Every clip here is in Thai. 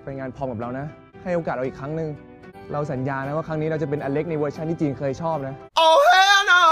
งานพร้อมกับเรานะให้โอกาสเราอีกครั้งหนึ่งเราสัญญานะว่าครั้งนี้เราจะเป็นอเล็กในเวอร์ชันที่จีนเคยชอบนะ Oh hell no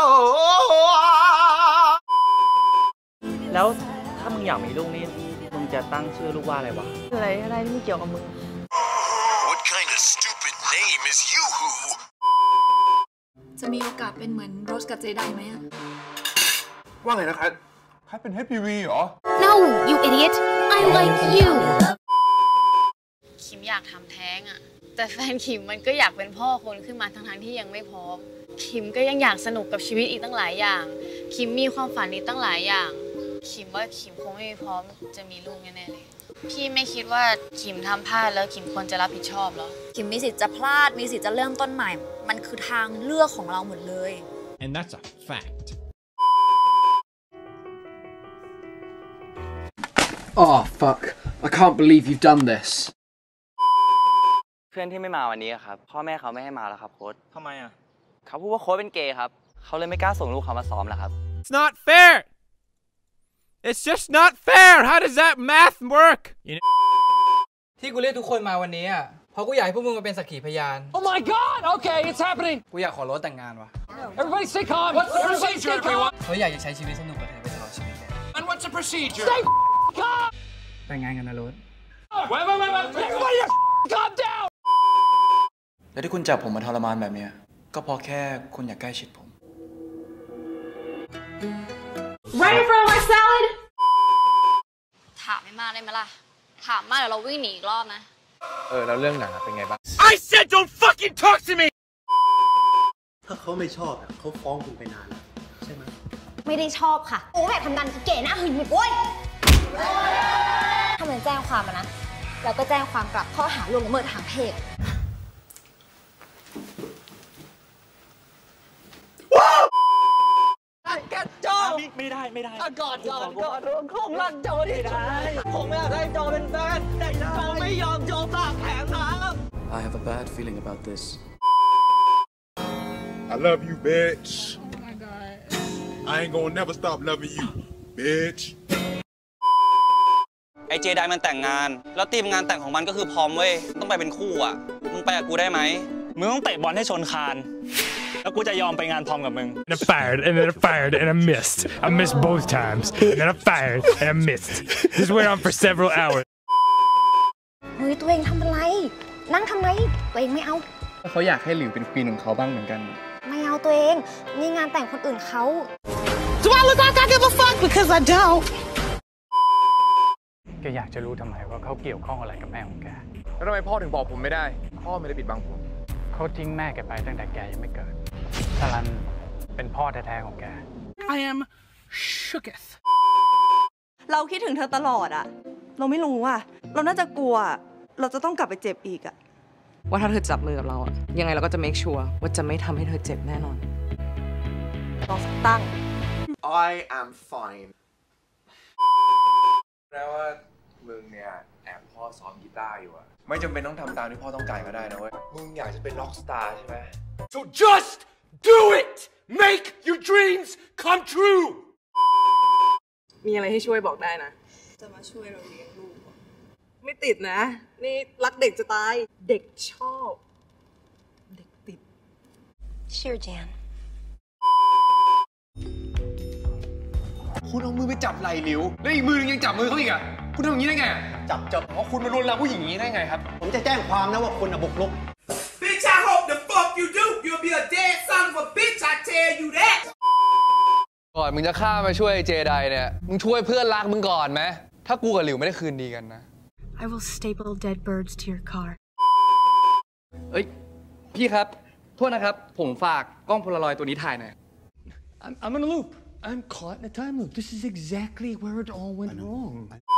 แล้วถ้ามึงอยากมีลูกนี่มึงจะตั้งชื่อลูกว่าอะไรวะอะไรที่ไม่เกี่ยวกับมึง What kind of stupid name is Yoo-hoo จะมีโอกาสเป็นเหมือนโรสกับเจไดไหมอะว่าไงนะครับใครเป็น HPV เหรอ No you idiot I like you คิมอยากทำแท้งอะแต่แฟนคิมมันก็อยากเป็นพ่อคนขึ้นมาทั้งที่ยังไม่พร้อมคิมก็ยังอยากสนุกกับชีวิตอีกตั้งหลายอย่างคิมมีความฝันอีกตั้งหลายอย่างคิมว่าคิมคงไม่พร้อมจะมีลูกแน่ๆเลยพี่ไม่คิดว่าคิมทำพลาดแล้วคิมควรจะรับผิดชอบเหรอคิมมีสิทธิ์จะพลาดมีสิทธิ์จะเริ่มต้นใหม่มันคือทางเลือกของเราหมดเลย And that's a fact. Oh fuck I can't believe you've done this เพื่อนที่ไม่มาวันนี้ครับพ่อแม่เขาไม่ให้มาแล้วครับโค้ชทำไมอ่ะเขาพูดว่าโค้ชเป็นเกย์ครับเขาเลยไม่กล้าส่งลูกเขามาซ้อมแล้วครับ It's not fair. It's just not fair. How does that math work? ที่กูเรียกทุกคนมาวันนี้อ่ะเพราะกูอยากให้พวกมึงมาเป็นสักขีพยาน Oh my god. Okay, it's happening. กูอยากขอโรสแต่งงานว่ะ Everybody stay calm. What's the procedure, everyone? เขาอยากจะใช้ชีวิตสนุกกับเธอไปตลอดชีวิตเลย And what's the procedure? Stay calm. แต่งงานกันนะโรส Wait. Everybody calm down. และที่คุณจับผมมาทรมานแบบนี้ก็เพราะแค่คุณอยากใกล้ชิดผม Ready for my salad ถามไม่มากได้ไหมล่ะถามมากเดี๋ยวเราวิ่งหนีอีกรอบนะแล้วเรื่องหนังเป็นไงบ้าง I said don't fucking talk to me. ถ้าเขาไม่ชอบเขาฟ้องคุณไปนานแล้วใช่ไหมไม่ได้ชอบค่ะโอ้แบบทำงานเก๋นะหึงหมิบโว้ยถ้ามันแจ้งความนะเราก็แจ้งความกลับข้อหาล่วงละเมิดทางเพศไม่ได้กอดของรันโจที่ได้ผมอยากได้โจเป็นแฟนแต่โจไม่ยอมโจปากแข็งครับ I have a bad feeling about this I love you bitch Oh my god I ain't gonna never stop loving you bitch ไอเจไดมันแต่งงานแล้วทีมงานแต่งของมันก็คือพร้อมเว้ยต้องไปเป็นคู่อ่ะมึงไปกับกูได้ไหมมึงต้องเตะบอลให้ชนคานแล้วกูจะยอมไปงานพร้อมกับมึง And I fired and then I fired and I missed. I missed both times. And then I fired and I missed. This went on for several hours. เฮ้ยตัวเองทำอะไรนั่งทำไมตัวเองไม่เอาเขาอยากให้หลิวเป็นควีนของเขาบ้างเหมือนกันไม่เอาตัวเองนี่งานแต่งคนอื่นเขา Do I look like I give a fuck because I don't แกอยากจะรู้ทำไมว่าเขาเกี่ยวข้องอะไรกับแม่ของแกแล้วทำไมพ่อถึงบอกผมไม่ได้พ่อไม่ได้ปิดบังผมเขาทิ้งแม่แกไปตั้งแต่แกยังไม่เกิดสลันเป็นพ่อแท้ๆของแก I am shooketh เราคิดถึงเธอตลอดอะเราไม่รู้อะเราน่าจะกลัวเราจะต้องกลับไปเจ็บอีกอะว่าถ้าเธอจับมือกับเราอะยังไงเราก็จะ make sure ว่าจะไม่ทำให้เธอเจ็บแน่นอนลองตั้ง I am fine แปลว่ามึงเนี่ยแอบพ่อซ้อมกีตาร์อยู่อะไม่จำเป็นต้องทำตามที่พ่อต้องการก็ได้นะเว้ยมึงอยากจะเป็นร็อกสตาร์ใช่ไหม So just do it. Make your dreams come true. มีอะไรให้ช่วยบอกได้นะจะมาช่วยเราเลี้ยงลูกไม่ติดนะนี่รักเด็กจะตายเด็กชอบเด็กติด Sure Jan คุณเอามือไปจับไหล่หลิวแล้วอีกมือนึงยังจับมือเขาอีกอะคุณทำอย่างนี้ได้ไงจับเพราะคุณมาลวนลามผู้หญิงอย่างนี้ได้ไงครับผมจะแจ้งความนะว่าคุณบุกรุก Bitch I hope the fuck you do You'll be a dead son of a bitch I tell you that ก่อนมึงจะฆ่ามาช่วยเจไดเนี่ยมึงช่วยเพื่อนรักมึงก่อนไหมถ้ากูกับหลิวไม่ได้คืนดีกันนะ I will staple dead birds to your car เอ้ยพี่ครับโทษนะครับผมฝากกล้องโพลารอยด์ตัวนี้ถ่ายหน่อย I'm in a loop. I'm caught in a time loop. This is exactly where it all went wrong.